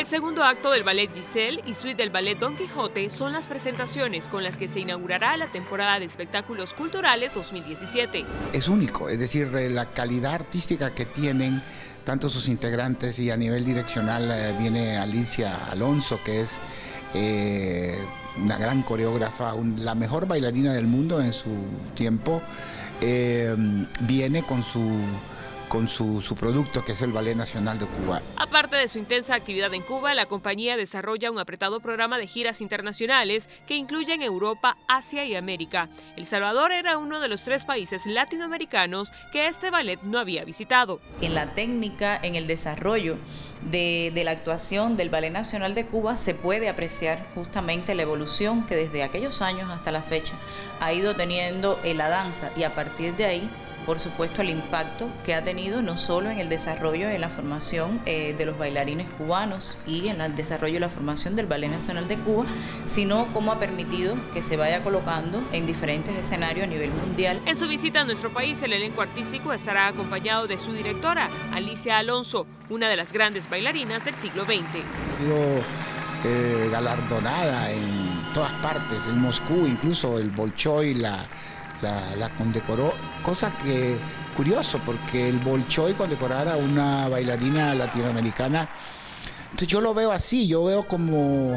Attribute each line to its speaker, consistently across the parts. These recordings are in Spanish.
Speaker 1: segundo acto del Ballet Giselle y suite del Ballet Don Quijote son las presentaciones con las que se inaugurará la temporada de espectáculos culturales 2017.
Speaker 2: Es único, es decir, la calidad artística que tienen tanto sus integrantes, y a nivel direccional viene Alicia Alonso, que es una gran coreógrafa, la mejor bailarina del mundo en su tiempo, viene con su producto, que es el Ballet Nacional de Cuba.
Speaker 1: Aparte de su intensa actividad en Cuba, la compañía desarrolla un apretado programa de giras internacionales que incluyen Europa, Asia y América. El Salvador era uno de los 3 países latinoamericanos que este ballet no había visitado.
Speaker 3: En la técnica, en el desarrollo de la actuación del Ballet Nacional de Cuba se puede apreciar justamente la evolución que desde aquellos años hasta la fecha ha ido teniendo la danza, y a partir de ahí, por supuesto, el impacto que ha tenido no solo en el desarrollo de la formación de los bailarines cubanos y en el desarrollo de la formación del Ballet Nacional de Cuba, sino cómo ha permitido que se vaya colocando en diferentes escenarios a nivel mundial.
Speaker 1: En su visita a nuestro país, el elenco artístico estará acompañado de su directora, Alicia Alonso, una de las grandes bailarinas del siglo XX.
Speaker 2: Ha sido galardonada en todas partes, en Moscú, incluso el Bolshoi la condecoró, cosa que curioso, porque el Bolshoi condecorar a una bailarina latinoamericana, entonces yo lo veo así, yo veo como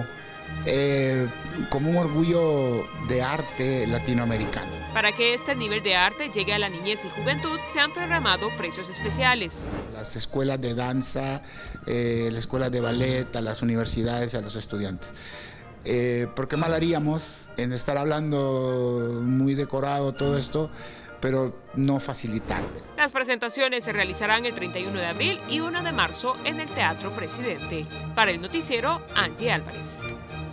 Speaker 2: un orgullo de arte latinoamericano.
Speaker 1: Para que este nivel de arte llegue a la niñez y juventud, se han programado precios especiales.
Speaker 2: Las escuelas de danza, las escuelas de ballet, a las universidades y a los estudiantes. ¿Por qué mal haríamos en estar hablando muy decorado todo esto, pero no facilitarles?
Speaker 1: Las presentaciones se realizarán el 31 de abril y 1 de marzo en el Teatro Presidente. Para el noticiero, Angie Álvarez.